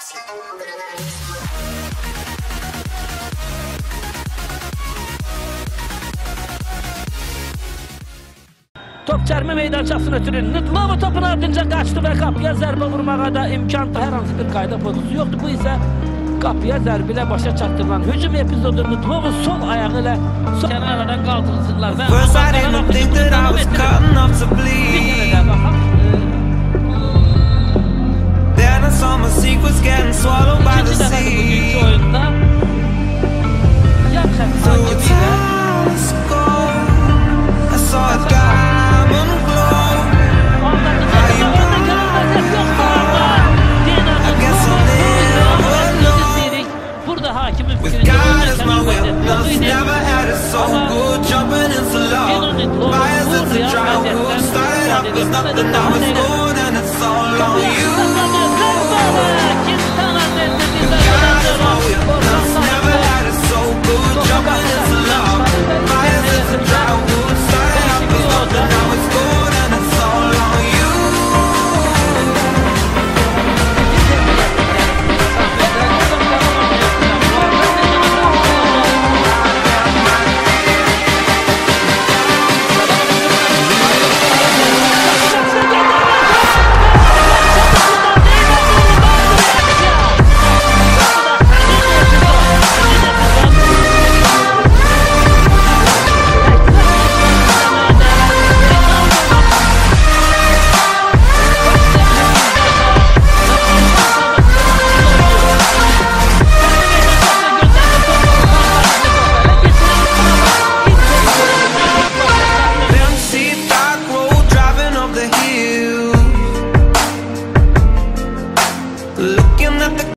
Top çərmi meydançasını ötürür. Nıtlava topun ardınca qaçdı və qapıya zərbə vurmağa da imkan hər hansı bir qayda pozisi yoxdur. Bu isə qapıya zərbə ilə başa çatdırılan hücum epizodu. Nıtlava sol ayağı ilə kənardan qaldırıcılar və First I didn't think that I was cutting up to bleed. Then I saw my secrets getting swallowed by the sea. Through a telescope, I saw a diamond glow. How you burn my heart, I guess I'll never know. With God as my witness, never had it so good. Jumping into love, fires at the childhood. Started up with nothing, now it's good and it's all on you. God is my witness, never had it so good. Jumping into love, fires at the childhood. Started up with nothing, now it's good and it's all on you. Looking at the